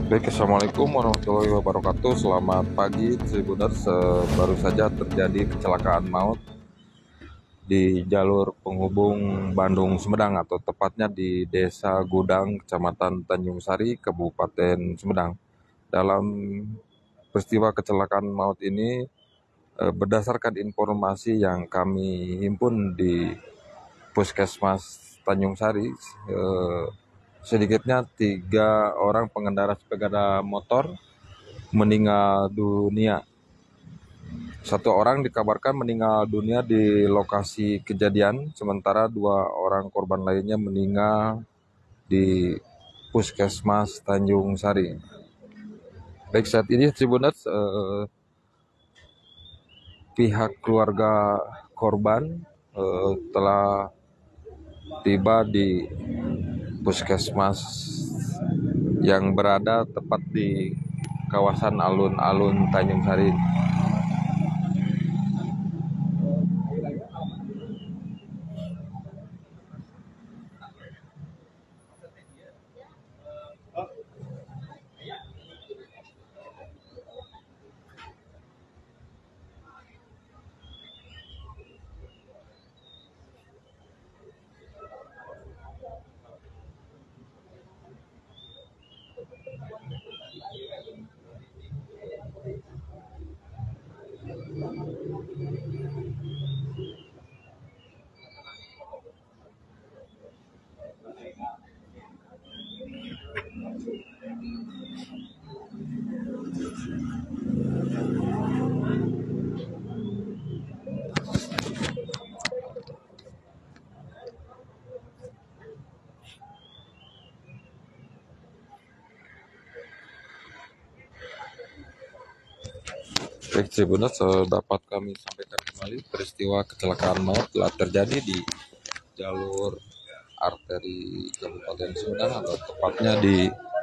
Baik, Assalamualaikum warahmatullahi wabarakatuh. Selamat pagi, Tribuners. Baru saja terjadi kecelakaan maut di jalur penghubung Bandung Sumedang, atau tepatnya di Desa Gudang, Kecamatan Tanjung Sari, Kabupaten Sumedang. Dalam peristiwa kecelakaan maut ini, berdasarkan informasi yang kami himpun di Puskesmas Tanjung Sari, sedikitnya 3 orang pengendara sepeda motor meninggal dunia. 1 orang dikabarkan meninggal dunia di lokasi kejadian, sementara 2 orang korban lainnya meninggal di Puskesmas Tanjung Sari. Baik, saat ini Tribuners, pihak keluarga korban telah tiba di Puskesmas yang berada tepat di kawasan alun-alun Tanjung Sari. Baik, Tribuners, dapat kami sampaikan kembali peristiwa kecelakaan maut telah terjadi di jalur arteri Kabupaten Sumedang, atau tepatnya di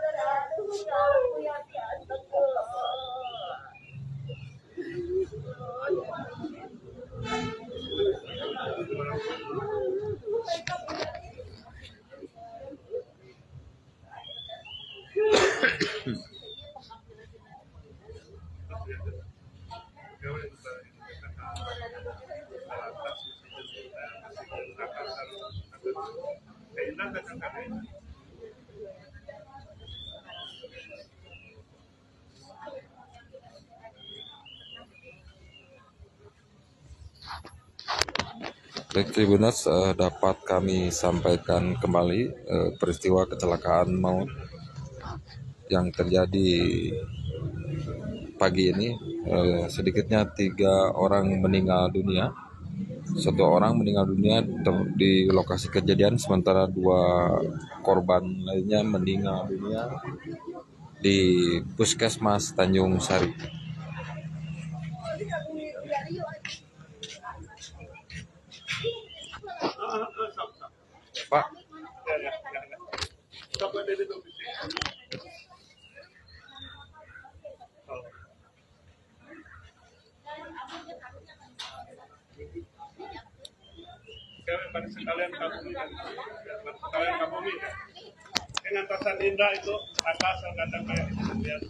Baik, Tribuners, dapat kami sampaikan kembali peristiwa kecelakaan maut yang terjadi pagi ini. Sedikitnya 3 orang meninggal dunia. 1 orang meninggal dunia di lokasi kejadian, sementara 2 korban lainnya meninggal dunia di Puskesmas Tanjung Sari. Pak, sekalian kamu dengan Tasan Indra itu atas kadang kayak lihat.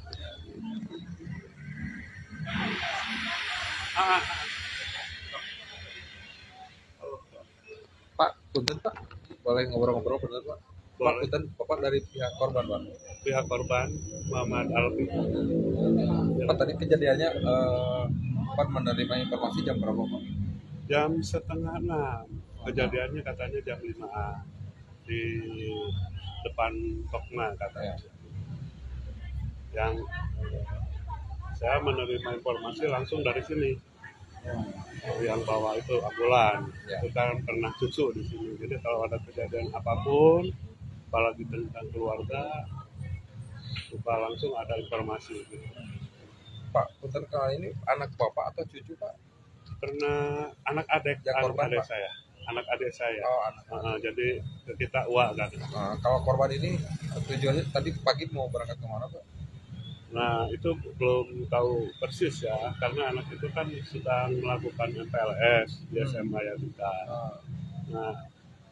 Pak, punten Pak, boleh ngobrol-ngobrol punten Pak? Pak, punten, Bapak dari pihak korban Pak. Pihak korban Muhammad Alfi. Pak, tadi kejadiannya Pak menerima informasi jam berapa Pak? Jam 5:30. Kejadiannya katanya jam 5 di depan Tokma katanya. Yang saya menerima informasi langsung dari sini. Yang bawa itu ambulan. Itu kan pernah cucu di sini. Jadi kalau ada kejadian apapun, apalagi tentang keluarga, kita langsung ada informasi. Gitu. Pak, punten, kali ini anak Bapak atau cucu Pak? Pernah anak adik saya. Anak adik saya. Oh, anak. Jadi kita uang kan. Kalau korban ini tujuannya tadi pagi mau berangkat kemana Pak? Nah, itu belum tahu persis ya, karena anak itu kan sedang melakukan MPLS di SMA Yadika. Nah,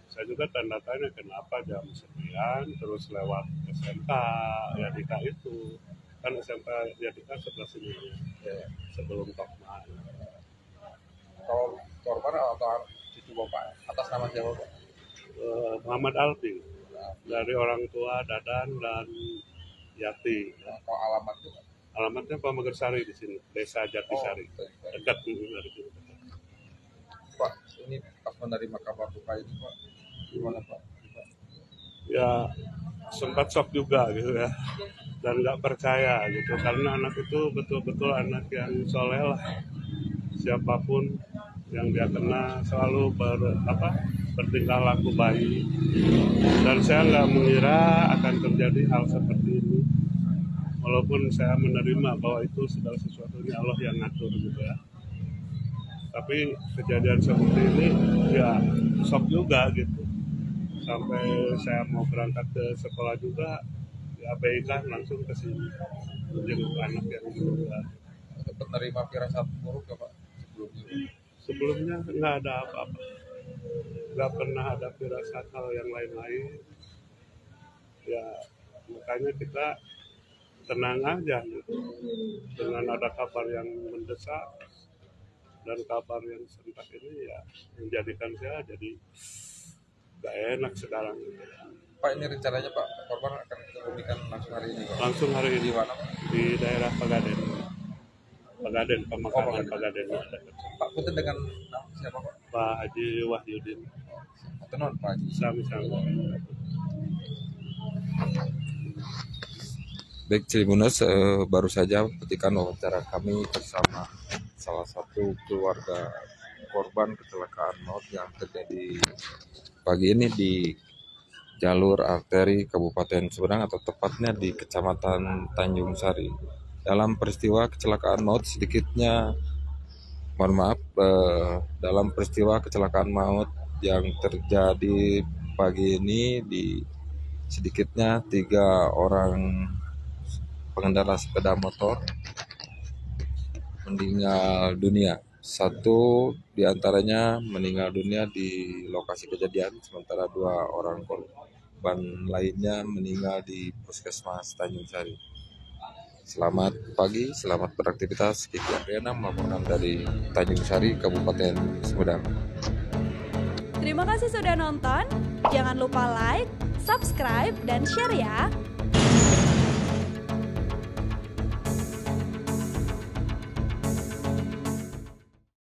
Saya juga tanda tanya kenapa jam sekian terus lewat SMK Yadika itu, kan SMK Yadika sebelah sini Ya. sebelum Tokma. Kalau korban atau cucu bapak atas nama siapa pak? Muhammad Alfi dari orang tua Dadan dan Yati. Kalau alamat itu pak? Alamatnya Pamegersari di sini, Desa Jatisari. Dekat dari sini. Pak, ini pas menerima kabar duka ini pak, gimana pak? Ya sempat shock juga gitu ya, dan nggak percaya gitu, karena anak itu betul-betul anak yang soleh lah. Siapapun yang dia kena selalu bertingkah laku baik, dan saya nggak mengira akan terjadi hal seperti ini, walaupun saya menerima bahwa itu segala sesuatunya Allah yang ngatur gitu ya. Tapi kejadian seperti ini ya shock juga gitu, sampai saya mau berangkat ke sekolah juga diabaikan, langsung ke sini menjenguk anak yang meninggal. Menerima firasat buruk ya pak sebelumnya? Sebelumnya nggak ada apa-apa, nggak pernah ada firasat hal yang lain-lain ya, makanya kita tenang aja gitu. Dengan ada kabar yang mendesak dan kabar yang serentak ini ya menjadikan saya jadi gak enak sekarang gitu. Pak, ini rencananya pak korban akan dikebumikan langsung hari ini pak? Langsung hari ini Di mana pak? di daerah Pegaden, pemakaman Pegaden. Pak, punten dengan siapa pak? Pak Haji Wahyudin. Tenon pak Haji. Sami-sami. Baik Tribuners, baru saja petikan wawancara kami bersama salah satu keluarga korban kecelakaan maut yang terjadi pagi ini di jalur arteri Kabupaten Sumedang, atau tepatnya di Kecamatan Tanjung Sari. Dalam peristiwa kecelakaan maut dalam peristiwa kecelakaan maut yang terjadi pagi ini, di sedikitnya 3 orang pengendara sepeda motor meninggal dunia. 1 diantaranya meninggal dunia di lokasi kejadian, sementara 2 orang korban lainnya meninggal di Puskesmas Tanjung Sari. Selamat pagi, selamat beraktivitas. Kiki Ariana melaporkan dari Tanjung Sari, Kabupaten Sumedang. Terima kasih sudah nonton. Jangan lupa like, subscribe, dan share ya.